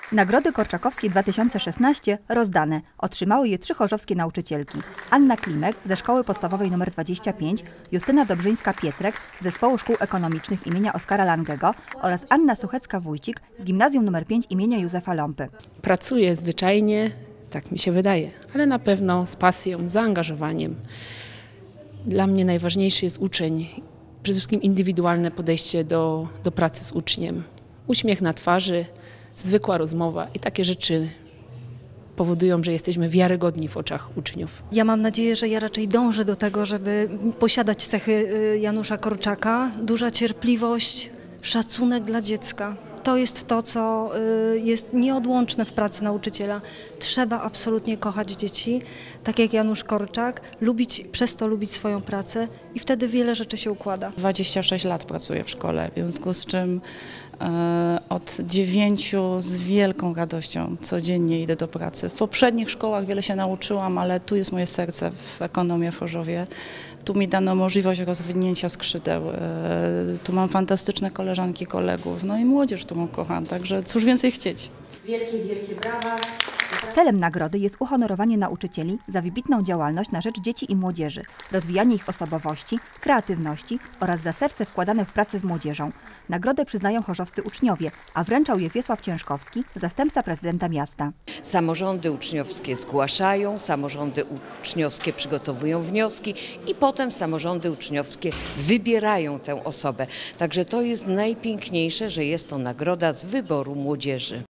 Nagrody Korczakowskie 2016 rozdane. Otrzymały je 3 chorzowskie nauczycielki. Anna Klimek ze Szkoły Podstawowej nr 25, Justyna Dobrzyńska-Pietrek z Zespołu Szkół Ekonomicznych imienia Oskara Langego oraz Anna Suchecka-Wójcik z Gimnazjum nr 5 imienia Józefa Lompy. Pracuję zwyczajnie, tak mi się wydaje, ale na pewno z pasją, zaangażowaniem. Dla mnie najważniejszy jest uczeń, przede wszystkim indywidualne podejście do pracy z uczniem. Uśmiech na twarzy, zwykła rozmowa i takie rzeczy powodują, że jesteśmy wiarygodni w oczach uczniów. Ja mam nadzieję, że ja raczej dążę do tego, żeby posiadać cechy Janusza Korczaka. Duża cierpliwość, szacunek dla dziecka. To jest to, co jest nieodłączne w pracy nauczyciela. Trzeba absolutnie kochać dzieci, tak jak Janusz Korczak, przez to lubić swoją pracę i wtedy wiele rzeczy się układa. 26 lat pracuję w szkole, w związku z czym od 9 z wielką radością codziennie idę do pracy. W poprzednich szkołach wiele się nauczyłam, ale tu jest moje serce w ekonomii w Chorzowie. Tu mi dano możliwość rozwinięcia skrzydeł. Tu mam fantastyczne koleżanki, kolegów, no i młodzież, którą kocham, także cóż więcej chcieć. Wielkie, wielkie brawa. Celem nagrody jest uhonorowanie nauczycieli za wybitną działalność na rzecz dzieci i młodzieży, rozwijanie ich osobowości, kreatywności oraz za serce wkładane w pracę z młodzieżą. Nagrodę przyznają chorzowscy uczniowie, a wręczał je Wiesław Ciężkowski, zastępca prezydenta miasta. Samorządy uczniowskie zgłaszają, samorządy uczniowskie przygotowują wnioski i potem samorządy uczniowskie wybierają tę osobę. Także to jest najpiękniejsze, że jest to nagroda z wyboru młodzieży.